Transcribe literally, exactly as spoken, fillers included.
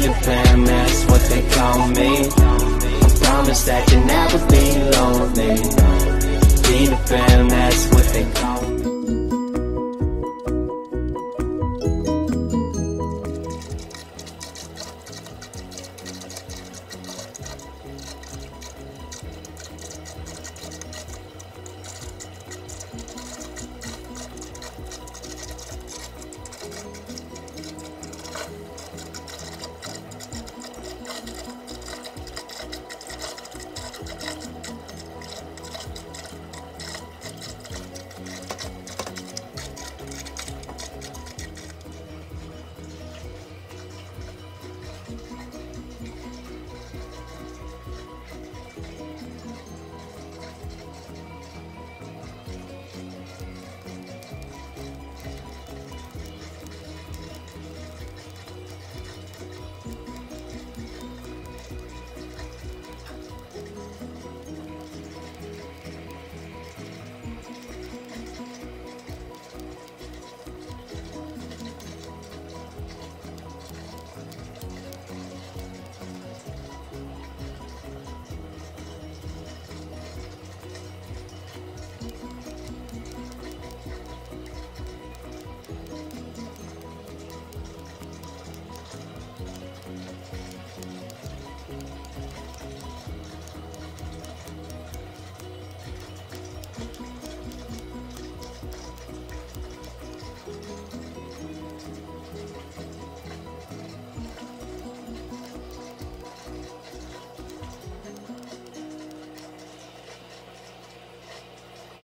Peter Pan, that's what they call me. I promise that you'll never be lonely. Peter Pan, that's what they call me.